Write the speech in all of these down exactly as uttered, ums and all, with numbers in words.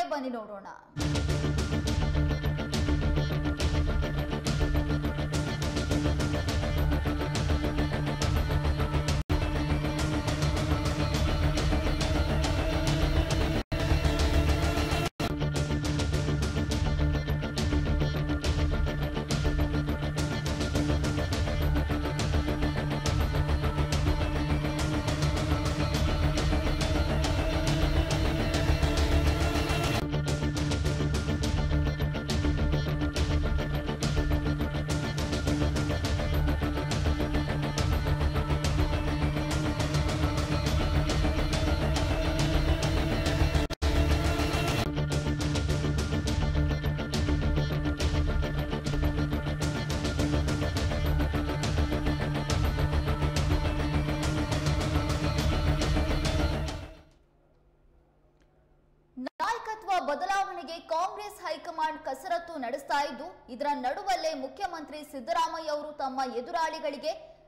ಬನ್ನಿ ನೋಡೋಣ. ಬದಲಾವಣೆಗೆ ಕಾಂಗ್ರೆಸ್ ಹೈಕಮಾಂಡ್ ಕಸರತ್ತು ನಡೆಸ್ತಾ ಇದ್ದು, ಇದರ ನಡುವಲ್ಲೇ ಮುಖ್ಯಮಂತ್ರಿ ಸಿದ್ದರಾಮಯ್ಯ ಅವರು ತಮ್ಮ ಎದುರಾಳಿಗಳಿಗೆ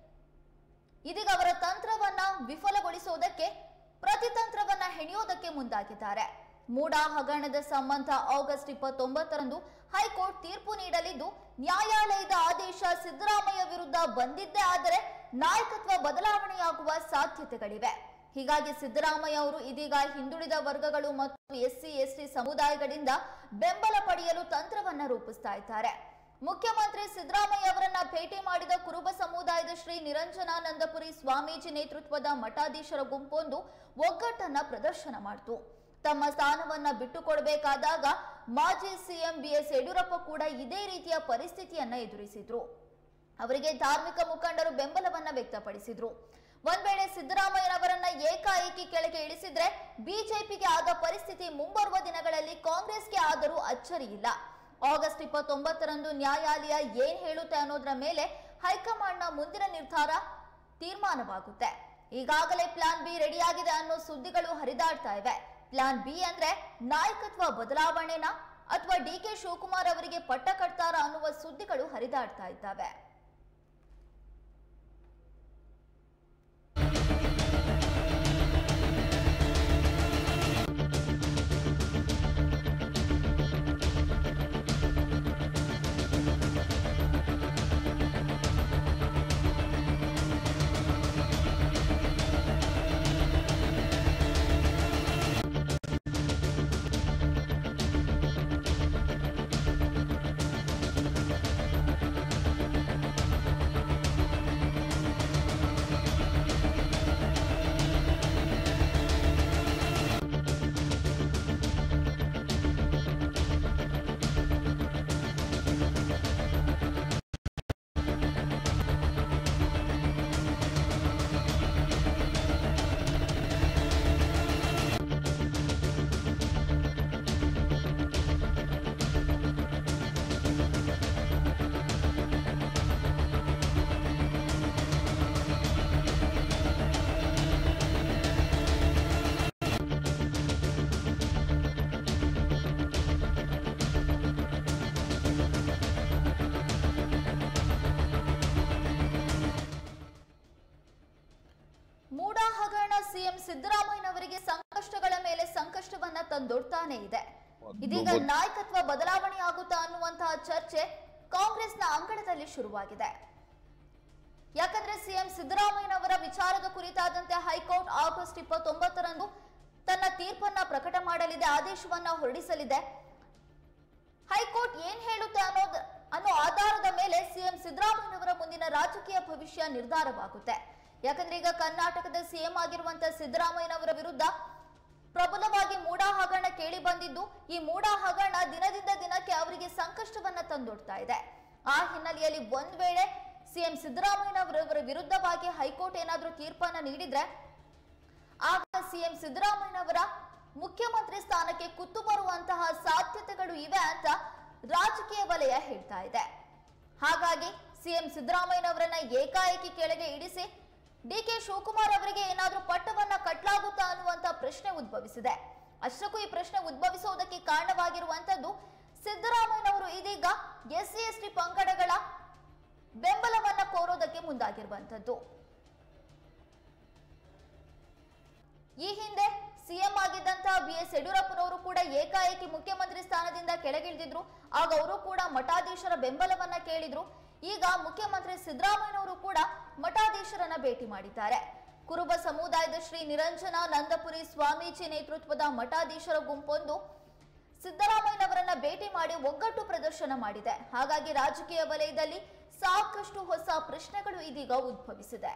ಇದೀಗ ಅವರ ತಂತ್ರವನ್ನ ವಿಫಲಗೊಳಿಸುವುದಕ್ಕೆ ಪ್ರತಿತಂತ್ರವನ್ನ ಹೆಣೆಯೋದಕ್ಕೆ ಮುಂದಾಗಿದ್ದಾರೆ. ಮೂಡಾ ಹಗರಣದ ಸಂಬಂಧ ಆಗಸ್ಟ್ ಇಪ್ಪತ್ತೊಂಬತ್ತರಂದು ಹೈಕೋರ್ಟ್ ತೀರ್ಪು ನೀಡಲಿದ್ದು, ನ್ಯಾಯಾಲಯದ ಆದೇಶ ಸಿದ್ದರಾಮಯ್ಯ ವಿರುದ್ಧ ಬಂದಿದ್ದೇ ಆದರೆ ನಾಯಕತ್ವ ಬದಲಾವಣೆಯಾಗುವ ಸಾಧ್ಯತೆಗಳಿವೆ. ಹೀಗಾಗಿ ಸಿದ್ದರಾಮಯ್ಯ ಅವರು ಇದೀಗ ಹಿಂದುಳಿದ ವರ್ಗಗಳು ಮತ್ತು ಎಸ್ಸಿ ಎಸ್ಟಿ ಸಮುದಾಯಗಳಿಂದ ಬೆಂಬಲ ಪಡೆಯಲು ತಂತ್ರವನ್ನ ರೂಪಿಸ್ತಾ ಇದ್ದಾರೆ. ಮುಖ್ಯಮಂತ್ರಿ ಸಿದ್ದರಾಮಯ್ಯ ಅವರನ್ನ ಭೇಟಿ ಮಾಡಿದ ಕುರುಬ ಸಮುದಾಯದ ಶ್ರೀ ನಿರಂಜನಾನಂದಪುರಿ ಸ್ವಾಮೀಜಿ ನೇತೃತ್ವದ ಮಠಾಧೀಶರ ಗುಂಪೊಂದು ಒಗ್ಗಟ್ಟನ್ನ ಪ್ರದರ್ಶನ ಮಾಡಿತು. ತಮ್ಮ ಸ್ಥಾನವನ್ನ ಬಿಟ್ಟುಕೊಡಬೇಕಾದಾಗ ಮಾಜಿ ಸಿಎಂ ಬಿ ಎಸ್ ಯಡಿಯೂರಪ್ಪ ಕೂಡ ಇದೇ ರೀತಿಯ ಪರಿಸ್ಥಿತಿಯನ್ನ ಎದುರಿಸಿದ್ರು. ಅವರಿಗೆ ಧಾರ್ಮಿಕ ಮುಖಂಡರು ಬೆಂಬಲವನ್ನ ವ್ಯಕ್ತಪಡಿಸಿದ್ರು. ಒಂದ್ ವೇಳೆ ಸಿದ್ದರಾಮಯ್ಯನವರನ್ನ ಏಕಾಏಕಿ ಕೆಳಗೆ ಇಳಿಸಿದ್ರೆ ಬಿಜೆಪಿಗೆ ಆದ ಪರಿಸ್ಥಿತಿ ಮುಂಬರುವ ದಿನಗಳಲ್ಲಿ ಕಾಂಗ್ರೆಸ್ಗೆ ಆದರೂ ಅಚ್ಚರಿ ಇಲ್ಲ. ಆಗಸ್ಟ್ ಇಪ್ಪತ್ತೊಂಬತ್ತರಂದು ನ್ಯಾಯಾಲಯ ಏನ್ ಹೇಳುತ್ತೆ ಅನ್ನೋದ್ರ ಮೇಲೆ ಹೈಕಮಾಂಡ್ನ ಮುಂದಿನ ನಿರ್ಧಾರ ತೀರ್ಮಾನವಾಗುತ್ತೆ. ಈಗಾಗಲೇ ಪ್ಲಾನ್ ಬಿ ರೆಡಿಯಾಗಿದೆ ಅನ್ನೋ ಸುದ್ದಿಗಳು ಹರಿದಾಡ್ತಾ ಇವೆ. ಪ್ಲಾನ್ ಬಿ ಅಂದ್ರೆ ನಾಯಕತ್ವ ಬದಲಾವಣೆನಾ ಅಥವಾ ಡಿ ಕೆ ಶಿವಕುಮಾರ್ ಅವರಿಗೆ ಪಟ್ಟ ಕಟ್ತಾರ ಅನ್ನುವ ಸುದ್ದಿಗಳು ಹರಿದಾಡ್ತಾ ಇದ್ದಾವೆ. ಮೂಡಾ ಹಗರಣ ಸಿಎಂ ಸಿದ್ದರಾಮಯ್ಯನವರಿಗೆ ಸಂಕಷ್ಟಗಳ ಮೇಲೆ ಸಂಕಷ್ಟವನ್ನ ತಂದೊಡ್ತಾನೆ ಇದೆ. ಇದೀಗ ನಾಯಕತ್ವ ಬದಲಾವಣೆ ಆಗುತ್ತಾ ಅನ್ನುವಂತಹ ಚರ್ಚೆ ಕಾಂಗ್ರೆಸ್ನ ಅಂಗಳದಲ್ಲಿ ಶುರುವಾಗಿದೆ. ಯಾಕಂದ್ರೆ ಸಿಎಂ ಸಿದ್ದರಾಮಯ್ಯನವರ ವಿಚಾರದ ಕುರಿತಾದಂತೆ ಹೈಕೋರ್ಟ್ ಆಗಸ್ಟ್ ಇಪ್ಪತ್ತೊಂಬತ್ತರಂದು ತನ್ನ ತೀರ್ಪನ್ನ ಪ್ರಕಟ ಮಾಡಲಿದೆ, ಆದೇಶವನ್ನ ಹೊರಡಿಸಲಿದೆ. ಹೈಕೋರ್ಟ್ ಏನ್ ಹೇಳುತ್ತೆ ಅನ್ನೋದು ಅನ್ನೋ ಆಧಾರದ ಮೇಲೆ ಸಿಎಂ ಸಿದ್ದರಾಮಯ್ಯನವರ ಮುಂದಿನ ರಾಜಕೀಯ ಭವಿಷ್ಯ ನಿರ್ಧಾರವಾಗುತ್ತೆ. ಯಾಕಂದ್ರೆ ಈಗ ಕರ್ನಾಟಕದ ಸಿಎಂ ಆಗಿರುವಂತಹ ಸಿದ್ದರಾಮಯ್ಯನವರ ವಿರುದ್ಧ ಪ್ರಬಲವಾಗಿ ಮೂಡಾ ಹಗರಣ ಕೇಳಿ ಬಂದಿದ್ದು, ಈ ಮೂಡಾ ಹಗರಣ ದಿನದಿಂದ ದಿನಕ್ಕೆ ಅವರಿಗೆ ಸಂಕಷ್ಟವನ್ನ ತಂದೊಡ್ತಾ ಇದೆ. ಆ ಹಿನ್ನೆಲೆಯಲ್ಲಿ ಒಂದ್ ವೇಳೆ ಸಿಎಂ ಸಿದ್ದರಾಮಯ್ಯನವರ ವಿರುದ್ಧವಾಗಿ ಹೈಕೋರ್ಟ್ ಏನಾದ್ರೂ ತೀರ್ಪನ್ನ ನೀಡಿದ್ರೆ ಆಗ ಸಿಎಂ ಸಿದ್ದರಾಮಯ್ಯನವರ ಮುಖ್ಯಮಂತ್ರಿ ಸ್ಥಾನಕ್ಕೆ ಕುತ್ತು ಬರುವಂತಹ ಸಾಧ್ಯತೆಗಳು ಇವೆ ಅಂತ ರಾಜಕೀಯ ವಲಯ ಹೇಳ್ತಾ ಇದೆ. ಹಾಗಾಗಿ ಸಿಎಂ ಸಿದ್ದರಾಮಯ್ಯನವರನ್ನ ಏಕಾಏಕಿ ಕೆಳಗೆ ಇಳಿಸಿ ಡಿ ಕೆ ಶಿವಕುಮಾರ್ ಅವರಿಗೆ ಏನಾದ್ರೂ ಪಟ್ಟವನ್ನ ಕಟ್ಟಲಾಗುತ್ತಾ ಅನ್ನುವಂತ ಪ್ರಶ್ನೆ ಉದ್ಭವಿಸಿದೆ. ಅಷ್ಟಕ್ಕೂ ಈ ಪ್ರಶ್ನೆ ಉದ್ಭವಿಸುವುದಕ್ಕೆ ಕಾರಣವಾಗಿರುವಂತದ್ದು ಸಿದ್ದರಾಮಯ್ಯನವರು ಇದೀಗ ಎಸ್ಸಿ ಎಸ್ಟಿ ಪಂಗಡಗಳ ಬೆಂಬಲವನ್ನ ಕೋರೋದಕ್ಕೆ ಮುಂದಾಗಿರುವಂತದ್ದು. ಈ ಹಿಂದೆ ಸಿಎಂ ಆಗಿದ್ದಂತಹ ಬಿ ಎಸ್ ಯಡಿಯೂರಪ್ಪನವರು ಕೂಡ ಏಕಾಏಕಿ ಮುಖ್ಯಮಂತ್ರಿ ಸ್ಥಾನದಿಂದ ಕೆಳಗಿಳಿದಿದ್ರು. ಆಗ ಅವರು ಕೂಡ ಮಠಾಧೀಶರ ಬೆಂಬಲವನ್ನ ಕೇಳಿದ್ರು. ಈಗ ಮುಖ್ಯಮಂತ್ರಿ ಸಿದ್ದರಾಮಯ್ಯನವರು ಕೂಡ ಮಠಾಧೀಶರನ್ನ ಭೇಟಿ ಮಾಡಿದ್ದಾರೆ. ಕುರುಬ ಸಮುದಾಯದ ಶ್ರೀ ನಿರಂಜನ ನಂದಪುರಿ ಸ್ವಾಮೀಜಿ ನೇತೃತ್ವದ ಮಠಾಧೀಶರ ಗುಂಪೊಂದು ಸಿದ್ದರಾಮಯ್ಯನವರನ್ನ ಭೇಟಿ ಮಾಡಿ ಒಗ್ಗಟ್ಟು ಪ್ರದರ್ಶನ ಮಾಡಿದೆ. ಹಾಗಾಗಿ ರಾಜಕೀಯ ವಲಯದಲ್ಲಿ ಸಾಕಷ್ಟು ಹೊಸ ಪ್ರಶ್ನೆಗಳು ಇದೀಗ ಉದ್ಭವಿಸಿದೆ.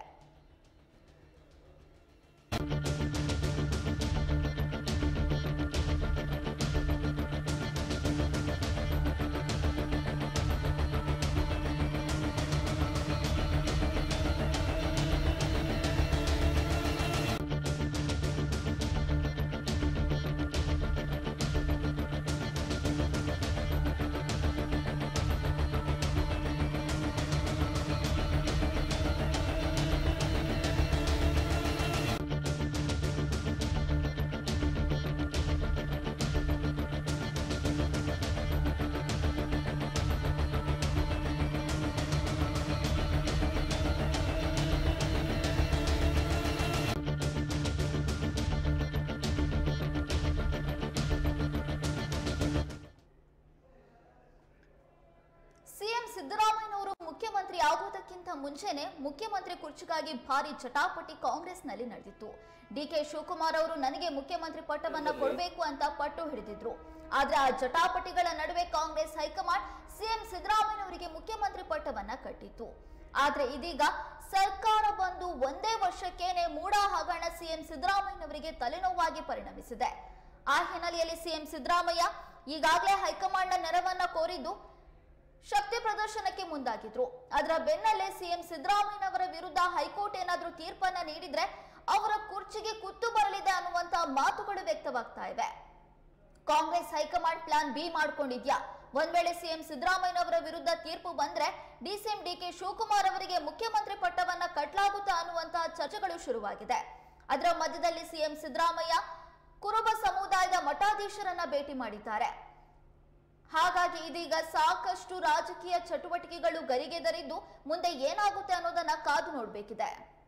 ಸಿಎಂ ಸಿದ್ದರಾಮಯ್ಯನವರು ಮುಖ್ಯಮಂತ್ರಿ ಆಗುವುದಕ್ಕಿಂತ ಮುಂಚೆನೆ ಮುಖ್ಯಮಂತ್ರಿ ಕುರ್ಚಿಗಾಗಿ ಭಾರಿ ಜಟಾಪಟಿ ಕಾಂಗ್ರೆಸ್ನಲ್ಲಿ ನಡೆದಿತ್ತು. ಡಿಕೆ ಶಿವಕುಮಾರ್ ಅವರು ನನಗೆ ಮುಖ್ಯಮಂತ್ರಿ ಪಟ್ಟವನ್ನ ಕೊಡಬೇಕು ಅಂತ ಪಟ್ಟು ಹಿಡಿದಿದ್ರು. ಆದ್ರೆ ಆ ಜಟಾಪಟಿಗಳ ನಡುವೆ ಕಾಂಗ್ರೆಸ್ ಹೈಕಮಾಂಡ್ ಸಿಎಂ ಸಿದ್ದರಾಮಯ್ಯನವರಿಗೆ ಮುಖ್ಯಮಂತ್ರಿ ಪಟ್ಟವನ್ನ ಕಟ್ಟಿತ್ತು. ಆದ್ರೆ ಇದೀಗ ಸರ್ಕಾರ ಬಂದು ಒಂದೇ ವರ್ಷಕ್ಕೇನೆ ಮೂಡ ಹಗರಣ ಸಿಎಂ ಸಿದ್ದರಾಮಯ್ಯನವರಿಗೆ ತಲೆನೋವಾಗಿ ಪರಿಣಮಿಸಿದೆ. ಆ ಹಿನ್ನೆಲೆಯಲ್ಲಿ ಸಿಎಂ ಸಿದ್ದರಾಮಯ್ಯ ಈಗಾಗಲೇ ಹೈಕಮಾಂಡ್ನ ನೆರವನ್ನ ಕೋರಿದ್ದು ಶಕ್ತಿ ಪ್ರದರ್ಶನಕ್ಕೆ ಮುಂದಾಗಿದ್ರು. ಅದರ ಬೆನ್ನಲ್ಲೇ ಸಿಎಂ ಸಿದ್ದರಾಮಯ್ಯನವರ ವಿರುದ್ಧ ಹೈಕೋರ್ಟ್ ಏನಾದ್ರೂ ತೀರ್ಪನ್ನ ನೀಡಿದ್ರೆ ಅವರ ಕುರ್ಚಿಗೆ ಕುತ್ತು ಬರಲಿದೆ ಅನ್ನುವಂತ ಮಾತುಗಳು ವ್ಯಕ್ತವಾಗ್ತಾ ಇವೆ. ಕಾಂಗ್ರೆಸ್ ಹೈಕಮಾಂಡ್ ಪ್ಲಾನ್ ಬಿ ಮಾಡ್ಕೊಂಡಿದ್ಯಾ? ಒಂದ್ ವೇಳೆ ಸಿಎಂ ಸಿದ್ದರಾಮಯ್ಯನವರ ವಿರುದ್ಧ ತೀರ್ಪು ಬಂದ್ರೆ ಡಿಸಿಎಂ ಡಿಕೆ ಶಿವಕುಮಾರ್ ಅವರಿಗೆ ಮುಖ್ಯಮಂತ್ರಿ ಪಟ್ಟವನ್ನ ಕಟ್ಟಲಾಗುತ್ತಾ ಅನ್ನುವಂತಹ ಚರ್ಚೆಗಳು ಶುರುವಾಗಿದೆ. ಅದರ ಮಧ್ಯದಲ್ಲಿ ಸಿಎಂ ಸಿದ್ದರಾಮಯ್ಯ ಕುರುಬ ಸಮುದಾಯದ ಮಠಾಧೀಶರನ್ನ ಭೇಟಿ ಮಾಡಿದ್ದಾರೆ. ಹಾಗಾಗಿ ಇದೀಗ ಸಾಕಷ್ಟು ರಾಜಕೀಯ ಚಟುವಟಿಕೆಗಳು ಗರಿಗೆದರಿದ್ದು ಮುಂದೆ ಏನಾಗುತ್ತೆ ಅನ್ನೋದನ್ನ ಕಾದು ನೋಡಬೇಕಿದೆ.